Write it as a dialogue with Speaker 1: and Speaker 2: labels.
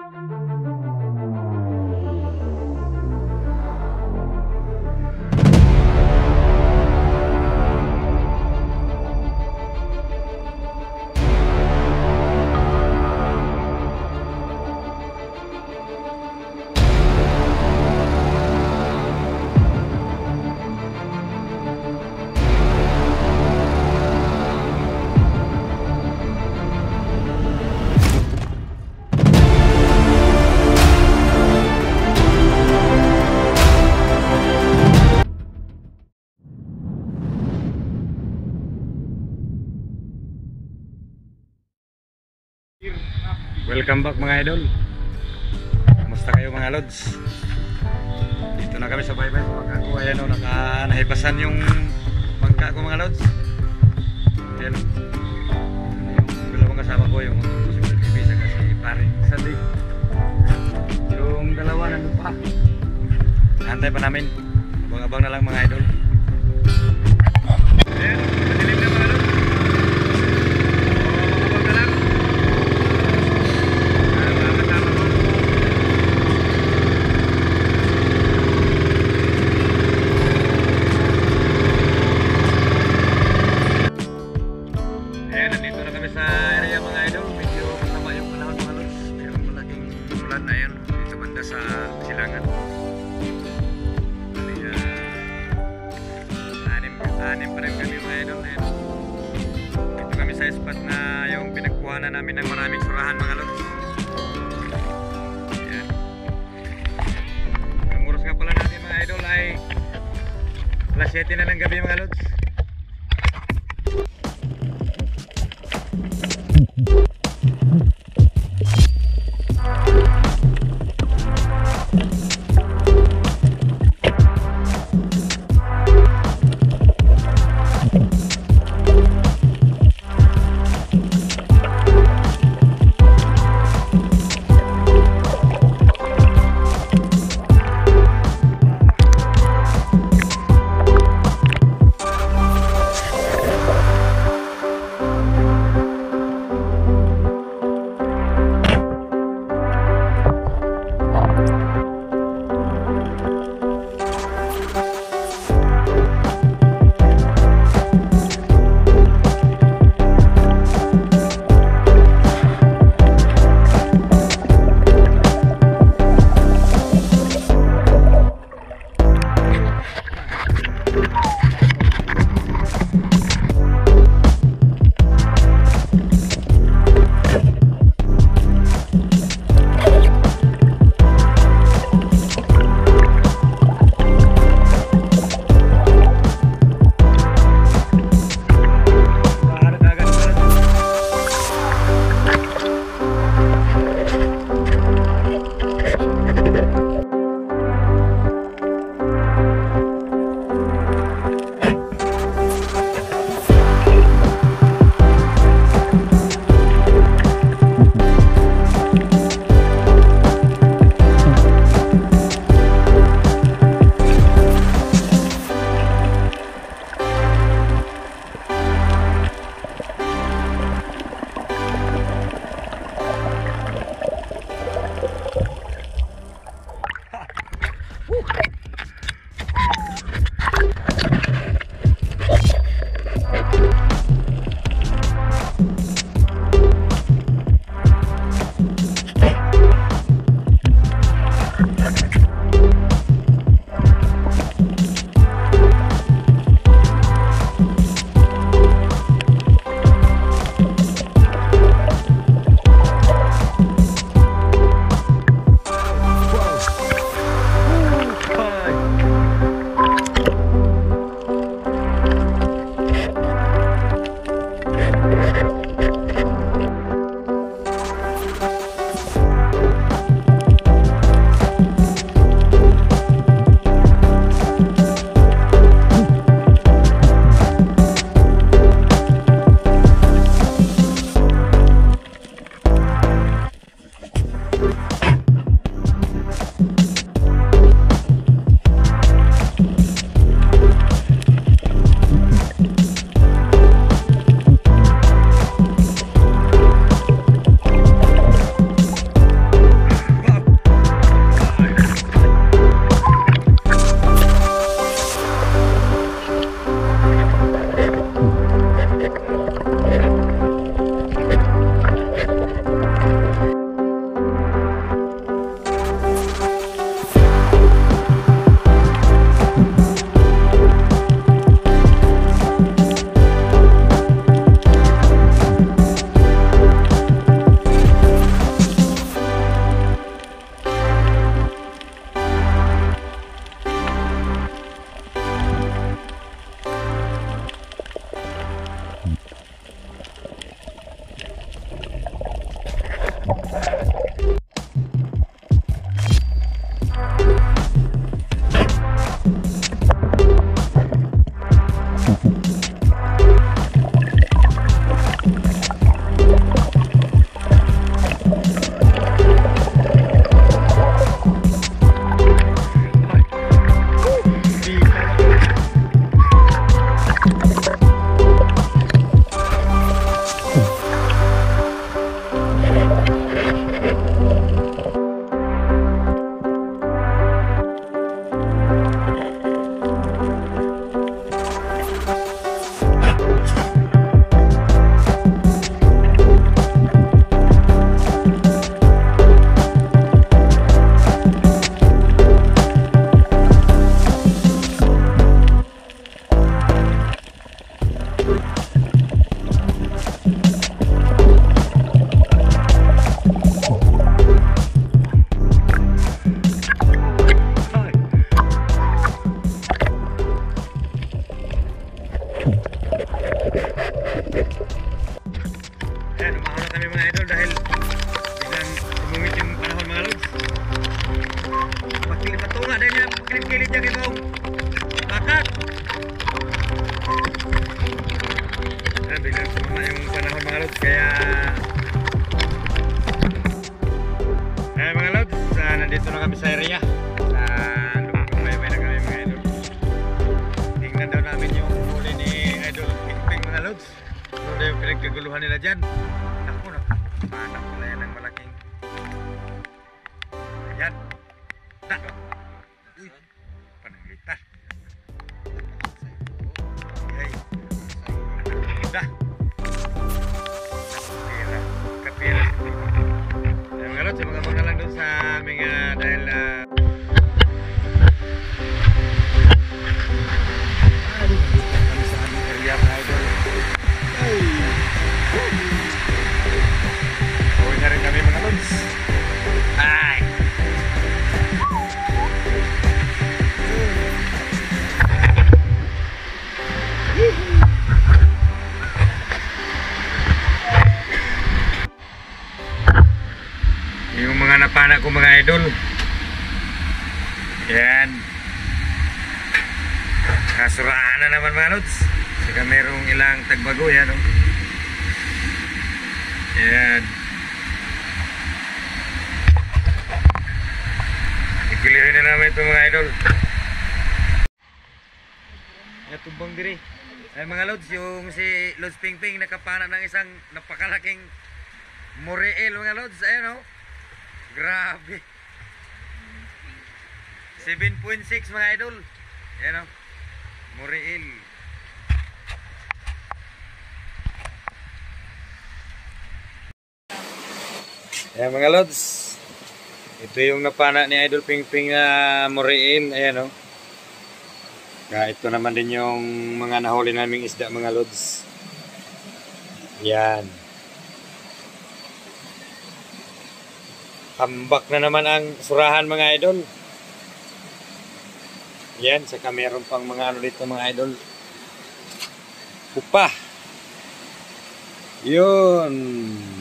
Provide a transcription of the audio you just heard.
Speaker 1: Welcome back mga idol. Kumusta kayo mga lods? Dito na kami sa baybay. Pag ako ayan o, nahipasan yung bangka ko mga lods. Ayan o, yung dalawang kasama ko, yung motor TV sa kasi paring sandi. Yung dalawa nandun pa. Antay pa namin. Abang-abang na lang mga idol. Ayan, madilim na mga lods. Ayan, dito banda sa silangan. Anim pa rin kami mga idol. Dito kami sa spot na yung pinagkuhanan namin ng maraming surahan mga lods. Ayan. Ang oras nga pala natin mga idol ay alas 7 na ng gabi mga lods. sa area. Sa Lumagay na kami mga idol. Tingnan daw namin yung huli ni Idol Ping mga lods. So na yung pinagkaguluhan nila dyan. Naku, panak pala yan ng malaking. Ayan. Uy, pananglita. Okay. Dah. Kapira. Ayun mga lods, mga lang doon sa aming dahil kami sa aming area mga idol. Uwi na rin kami mga lods. Ay! Yung mga napana ko mga idol. Yan. Kasuraan na naman mga lods. Saka merong ilang tagbago yan. Oh. Yan. Ikilirin na namin ito mga idol. Yan tumbang diri. Ay mga lods, yung si Lods Ping Ping nakapana ng isang napakalaking Moriel mga lods. Ayan o. Grabe. 7.6 mga idol. Ayan o. Moriel. Ayan mga lods. Ito yung napana ni Idol Ping Ping na Moriel. Ayan o. Ito naman din yung mga nahuli naming isda mga lods. Yan. Tambak na naman ang surahan mga idol. Yan, saka meron pang mga ano dito mga idol. Pupa. Yun.